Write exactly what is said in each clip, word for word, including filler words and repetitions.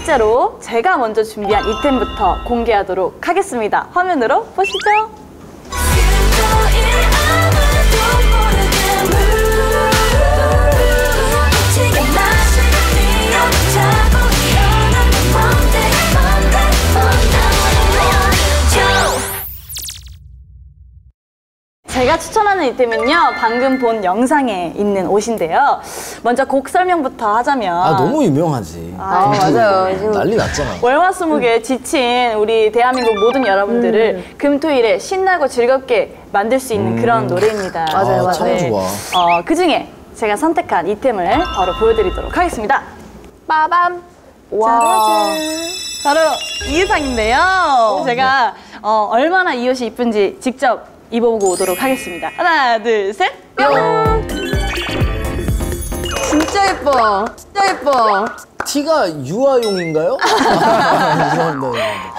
번째로 제가 먼저 준비한 이템부터 공개하도록 하겠습니다. 화면으로 보시죠. 제가 추천하는 이템은요, 방금 본 영상에 있는 옷인데요. 먼저 곡 설명부터 하자면, 아 너무 유명하지. 아, 아 맞아요. 난리 났잖아. 월화수목에 지친 우리 대한민국 모든 여러분들을 음. 금토일에 신나고 즐겁게 만들 수 있는 음. 그런 노래입니다. 맞아요, 맞아요. 참 좋아. 어, 그 중에 제가 선택한 이템을 바로 보여드리도록 하겠습니다. 빠밤. 와. 바로 이 의상인데요. 오, 제가 어, 얼마나 이 옷이 이쁜지 직접 입어보고 오도록 하겠습니다. 하나, 둘, 셋! 뿅! 진짜 예뻐. 진짜 예뻐. 티가 유아용인가요? 죄송합니다.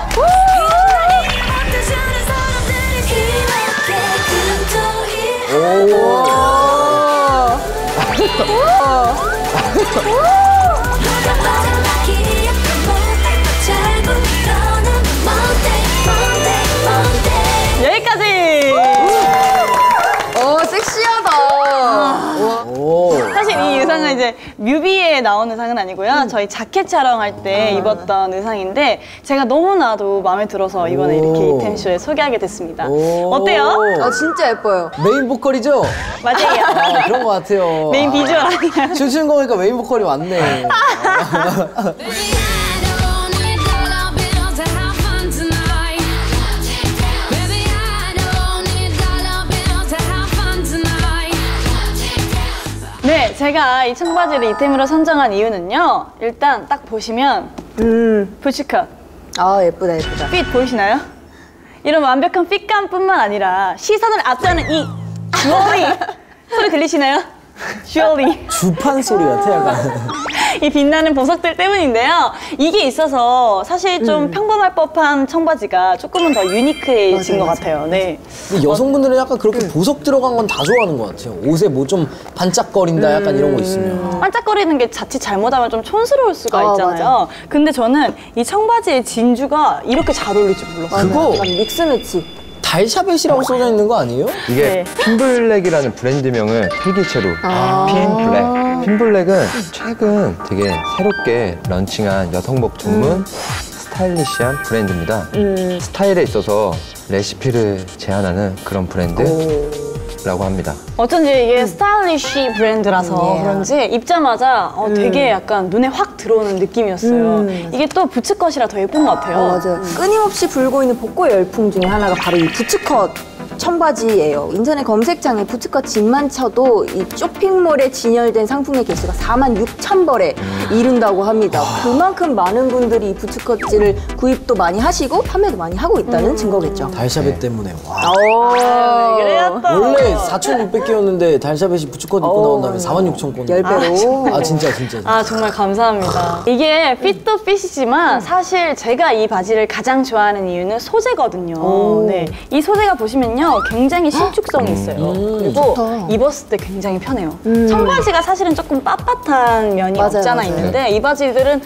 여기까지! 오, 섹시하다. 사실 이 의상은 이제 뮤비에 나온 의상은 아니고요. 음. 저희 자켓 촬영할 때 아. 입었던 의상인데 제가 너무나도 마음에 들어서 이번에 이렇게 이템쇼에 소개하게 됐습니다. 어때요? 아, 진짜 예뻐요. 메인 보컬이죠? 맞아요. 아, 그런 것 같아요. 메인 비주얼 아니에요? 춤추는 거 보니까 메인 보컬이 맞네. 네, 제가 이 청바지를 이템으로 선정한 이유는요. 일단 딱 보시면 음, 부츠컷. 아, 예쁘다, 예쁘다. 핏 보이시나요? 이런 완벽한 핏감뿐만 아니라 시선을 압도하는 이 주얼리 소리 들리시나요? 주얼리. 주판 소리 같아, 약간. 이 빛나는 보석들 때문인데요. 이게 있어서 사실 좀 음. 평범할 법한 청바지가 조금은 더 유니크해진 것 같아요. 네. 근데 여성분들은 약간 그렇게 음. 보석 들어간 건 다 좋아하는 것 같아요. 옷에 뭐 좀 반짝거린다, 약간 음. 이런 거 있으면. 반짝거리는 게 자칫 잘못하면 좀 촌스러울 수가 아, 있잖아요. 맞아. 근데 저는 이 청바지의 진주가 이렇게 잘 어울릴 줄 몰랐어요. 그거 믹스 매치. 달샤벳이라고 써져 있는 거 아니에요? 이게 네. 핀블랙이라는 브랜드명을 필기체로 아 핀블랙. 핀블랙은 최근 되게 새롭게 런칭한 여성복 전문 음. 스타일리시한 브랜드입니다. 음. 스타일에 있어서 레시피를 제안하는 그런 브랜드라고 합니다. 어쩐지 이게 음. 스타일리시 브랜드라서 yeah. 그런지 입자마자 어, 음. 되게 약간 눈에 확 들어오는 느낌이었어요. 음. 이게 또 부츠컷이라 더 예쁜 것 같아요. 어, 맞아요. 음. 끊임없이 불고 있는 복고 열풍 중에 하나가 바로 이 부츠컷 청바지예요. 인터넷 검색창에 부츠컷 짐만 쳐도 이 쇼핑몰에 진열된 상품의 개수가 사만 육천 벌에 이른다고 합니다. 그만큼 많은 분들이 이 부츠컷을 구입도 많이 하시고 판매도 많이 하고 있다는 음. 증거겠죠. 달샤벳 네. 때문에. 와. 오, 그래요 또. 원래 사천육백 개였는데 달샤벳이 부츠컷 입고 나온 다음에 사만 육천 건. 열 배로. 아, 진짜, 진짜, 진짜. 아, 정말 감사합니다. 이게 핏도 핏이지만 사실 제가 이 바지를 가장 좋아하는 이유는 소재거든요. 네. 이 소재가 보시면요. 굉장히 신축성이 있어요. 음, 그리고 좋다. 입었을 때 굉장히 편해요. 음. 청바지가 사실은 조금 빳빳한 면이 맞아요, 없잖아 맞아요. 있는데 이 바지들은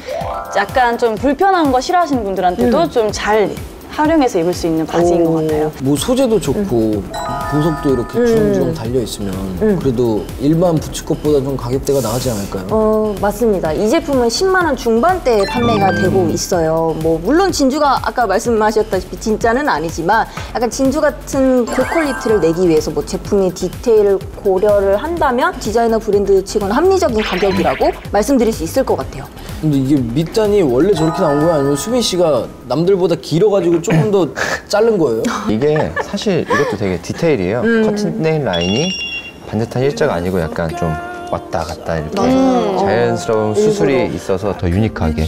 약간 좀 불편한 거 싫어하시는 분들한테도 음. 좀 잘 활용해서 입을 수 있는 바지인 오. 것 같아요. 뭐 소재도 좋고 음. 보석도 이렇게 주렁주렁 음. 달려있으면 음. 그래도 일반 부츠컷보다 좀 가격대가 나가지 않을까요? 어, 맞습니다. 이 제품은 십만 원 중반대에 판매가 음. 되고 있어요. 뭐 물론 진주가 아까 말씀하셨다시피 진짜는 아니지만 약간 진주 같은 고퀄리티를 내기 위해서 뭐 제품의 디테일을 고려를 한다면 디자이너 브랜드 치고는 합리적인 가격이라고 말씀드릴 수 있을 것 같아요. 근데 이게 밑단이 원래 저렇게 나온 거예요? 아니면 수빈 씨가 남들보다 길어가지고 조금 더 자른 거예요? 이게 사실 이것도 되게 디테일이에요. 음. 커튼 라인이 반듯한 일자가 아니고 약간 좀 왔다 갔다 이렇게 음. 자연스러운 수술이 일부러. 있어서 더 유니크하게.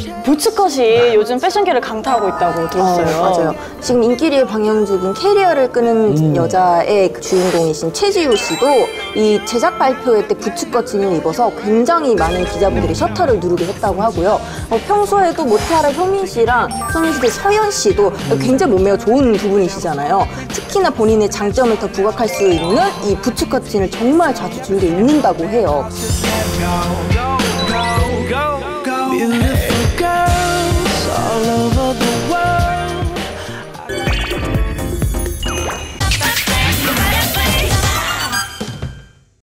부츠컷이 요즘 패션계를 강타하고 있다고 들었어요. 어, 맞아요. 지금 인기리에 방영 중인 캐리어를 끄는 음. 여자의 그 주인공이신 최지우 씨도 이 제작 발표회 때 부츠컷 진을 입어서 굉장히 많은 기자분들이 셔터를 누르게 했다고 하고요. 어, 평소에도 모태하라 효민 씨랑 소녀시대 서현 씨도 굉장히 몸매가 좋은 두 분이시잖아요. 특히나 본인의 장점을 더 부각할 수 있는 이 부츠컷 진을 정말 자주 즐겨 입는다고 해요. Go, go, go, go, go.